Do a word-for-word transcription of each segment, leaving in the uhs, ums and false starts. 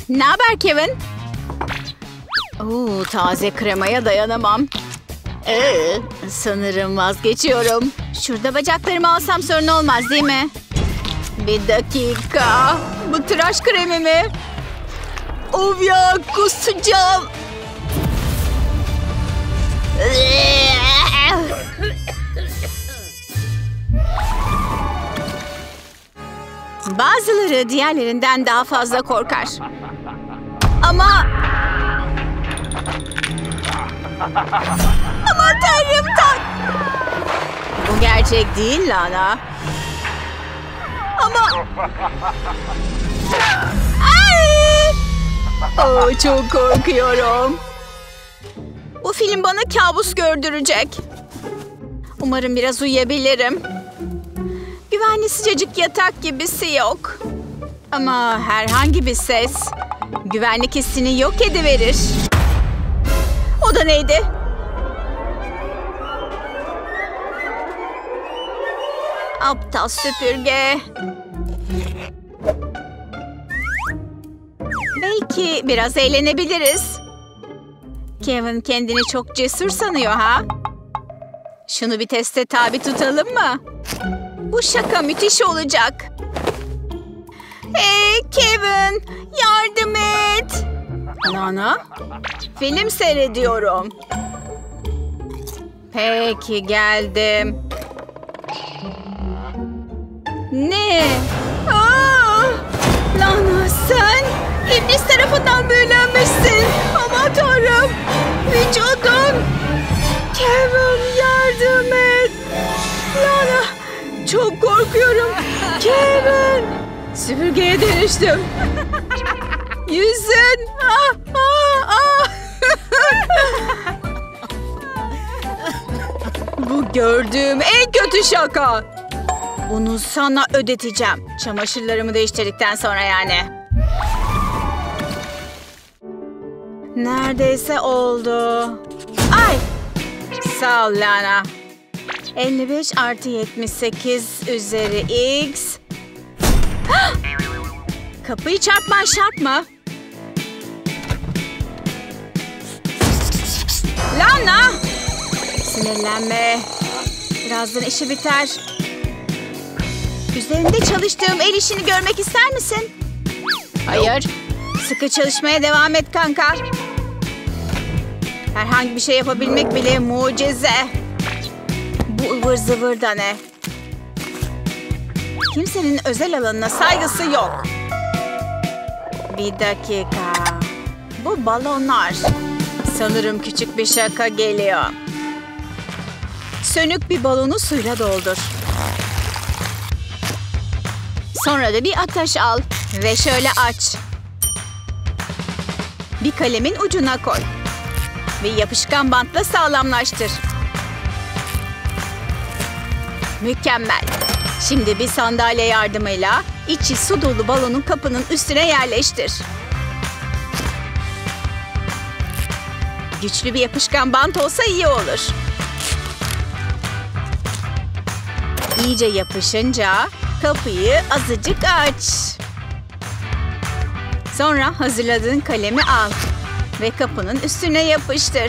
Ne haber Kevin? Oo, taze kremaya dayanamam. Ee, sanırım vazgeçiyorum. Şurada bacaklarımı alsam sorun olmaz değil mi? Bir dakika. Bu tıraş kremi mi? Of ya, kusacağım. Bazıları diğerlerinden daha fazla korkar. Ama... Aman tanrım tak! Bu gerçek değil Lana. Ama... Ay! Oh, çok korkuyorum. Bu film bana kabus gördürecek. Umarım biraz uyuyabilirim. Güvenli sıcacık yatak gibisi yok. Ama herhangi bir ses güvenlik hissini yok ediverir. O da neydi? Aptal süpürge. Belki biraz eğlenebiliriz. Kevin kendini çok cesur sanıyor ha? Şunu bir teste tabi tutalım mı? Bu şaka müthiş olacak. Hey Kevin, yardım et. Lana, film seyrediyorum. Peki, geldim. Ne? Aa! Lana, sen iblis tarafından büyülenmişsin. Aman tanrım. Vücudun. Kevin, yardım et. Lana, çok korkuyorum. Kevin. Süpürgeye dönüştüm. Yüzün. Ah, ah, ah. Bu gördüğüm en kötü şaka. Bunu sana ödeteceğim. Çamaşırlarımı değiştirdikten sonra yani. Neredeyse oldu. Ay! Sağ ol Lana. elli beş artı yetmiş sekiz üzeri x. Kapıyı çarpman şart mı? Lana! Sinirlenme. Birazdan işi biter. Üzerinde çalıştığım el işini görmek ister misin? Hayır. Sıkı çalışmaya devam et kanka. Herhangi bir şey yapabilmek bile mucize. Bu ıvır zıvır da ne? Kimsenin özel alanına saygısı yok. Bir dakika. Bu balonlar. Sanırım küçük bir şaka geliyor. Sönük bir balonu suyla doldur. Sonra da bir ateş al ve şöyle aç. Bir kalemin ucuna koy. Ve yapışkan bantla sağlamlaştır. Mükemmel. Şimdi bir sandalye yardımıyla içi su dolu balonun kapının üstüne yerleştir. Güçlü bir yapışkan bant olsa iyi olur. İyice yapışınca kapıyı azıcık aç. Sonra hazırladığın kalemi al ve kapının üstüne yapıştır.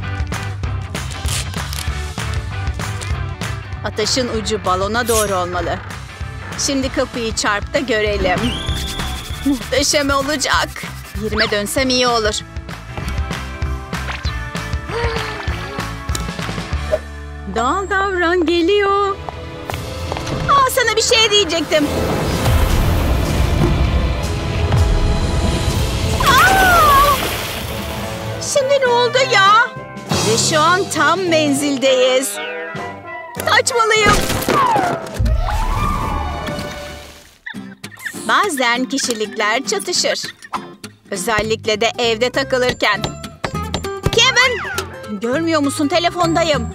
Ateşin ucu balona doğru olmalı. Şimdi kapıyı çarp da görelim. Muhteşem olacak. Yerime dönsem iyi olur. Doğal davran, geliyor. Aa, sana bir şey diyecektim. Aa! Şimdi ne oldu ya? Ve şu an tam menzildeyiz. Kaçmalıyım. Bazen kişilikler çatışır. Özellikle de evde takılırken. Kevin! Görmüyor musun? Telefondayım.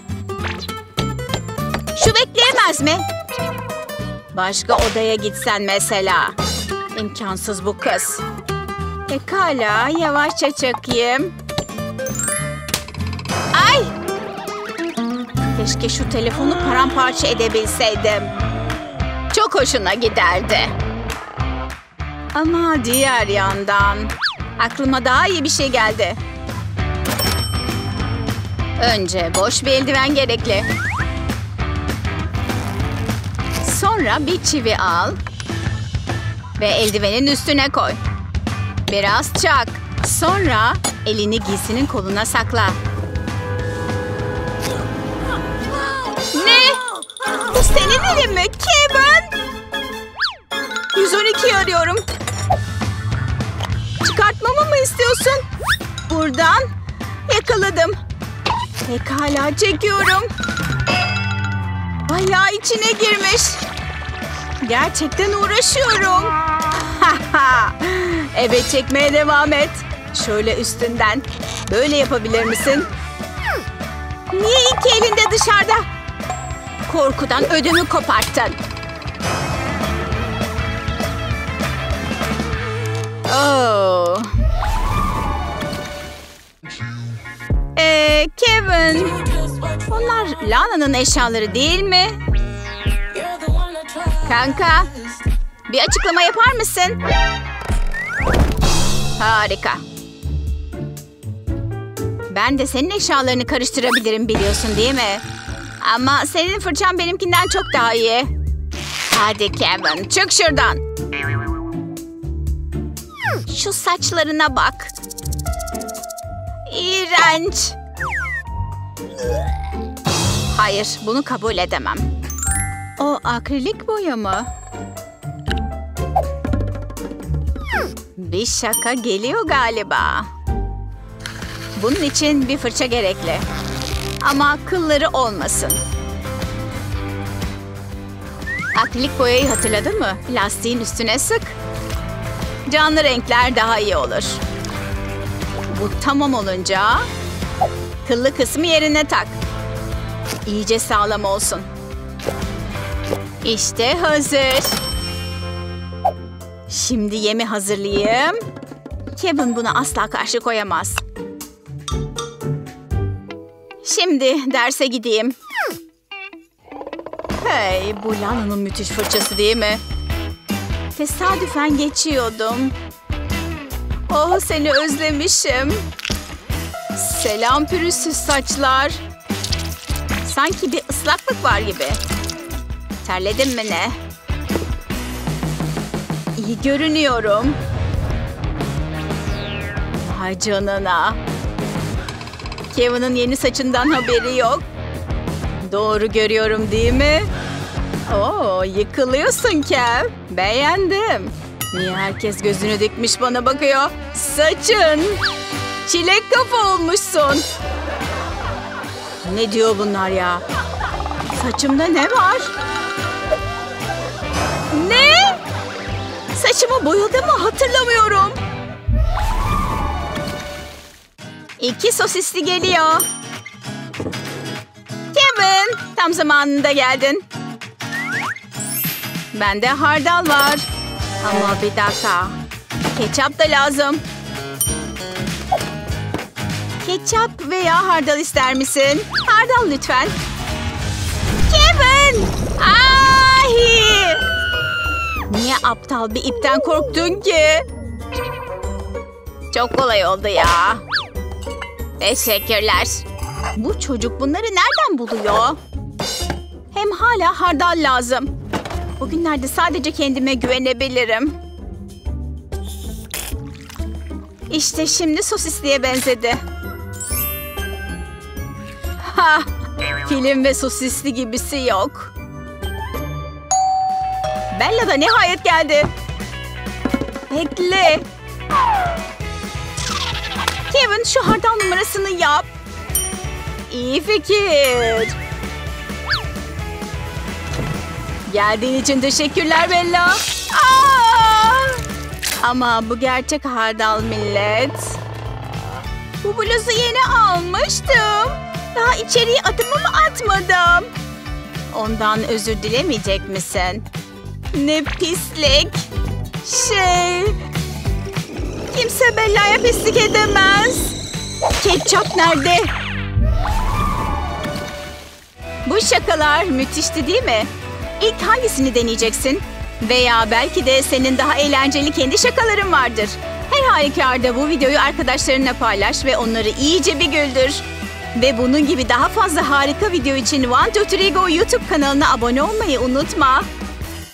Şu bekleyemez mi? Başka odaya gitsen mesela. İmkansız bu kız. Pekala, yavaşça çakayım. Ay! Keşke şu telefonu paramparça edebilseydim. Çok hoşuna giderdi. Ama diğer yandan Aklıma daha iyi bir şey geldi. Önce boş bir eldiven gerekli. Sonra bir çivi al. Ve eldivenin üstüne koy. Biraz çak. Sonra elini giysinin koluna sakla. Ne? Bu senin elin mi Kevin? yüz on ikiyi arıyorum. Çıkartmamı mı istiyorsun? Buradan yakaladım. Pekala çekiyorum. Bayağı içine girmiş. Gerçekten uğraşıyorum. Evet çekmeye devam et. Şöyle üstünden. Böyle yapabilir misin? Niye iki elinde dışarıda? Korkudan ödümü koparttın. Oh. Ee, Kevin. Onlar Lana'nın eşyaları değil mi? Kanka. Bir açıklama yapar mısın? Harika. Ben de senin eşyalarını karıştırabilirim biliyorsun değil mi? Ama senin fırçan benimkinden çok daha iyi. Hadi Kevin çık şuradan. Şu saçlarına bak. İğrenç. Hayır, bunu kabul edemem. O akrilik boya mı? Bir şaka geliyor galiba. Bunun için bir fırça gerekli. Ama kılları olmasın. Akrilik boyayı hatırladın mı? Lastiğin üstüne sık. Canlı renkler daha iyi olur. Bu tamam olunca kıllı kısmı yerine tak. İyice sağlam olsun. İşte hazır. Şimdi yemi hazırlayayım. Kevin buna asla karşı koyamaz. Şimdi derse gideyim. Hey, bu Lana'nın müthiş fırçası değil mi? Tesadüfen geçiyordum. Oh, seni özlemişim. Selam pürüzsüz saçlar. Sanki bir ıslaklık var gibi. Terledin mi ne? İyi görünüyorum. Vay canına. Kevin'in yeni saçından haberi yok. Doğru görüyorum değil mi? Oo, yıkılıyorsun Kev. Beğendim. Niye herkes gözünü dikmiş bana bakıyor? Saçın. Çilek kafa olmuşsun. Ne diyor bunlar ya? Saçımda ne var? Ne? Saçımı boyadı mı hatırlamıyorum. İki sosisli geliyor. Kevin, tam zamanında geldin. Bende hardal var. Ama bir dakika. Ketçap da lazım. Ketçap veya hardal ister misin? Hardal lütfen. Kevin! Ahi! Niye aptal bir ipten korktun ki? Çok kolay oldu ya. Teşekkürler. Bu çocuk bunları nereden buluyor? Hem hala hardal lazım. Bugünlerde sadece kendime güvenebilirim. İşte şimdi sosisliye benzedi. Ha, film ve sosisli gibisi yok. Bella da nihayet geldi. Bekle. Kevin şu hardal numarasını yap. İyi fikir. Geldiğin için teşekkürler Bella. Aa! Ama bu gerçek hardal millet. Bu bluzu yeni almıştım. Daha içeriye adımımı atmadım. Ondan özür dilemeyecek misin? Ne pislik. Şey... Kimse Bella'ya pislik edemez. Ketçap nerede? Bu şakalar müthişti değil mi? İlk hangisini deneyeceksin? Veya belki de senin daha eğlenceli kendi şakaların vardır. Her halükarda bu videoyu arkadaşlarınla paylaş ve onları iyice bir güldür. Ve bunun gibi daha fazla harika video için One Two Three Go YouTube kanalına abone olmayı unutma.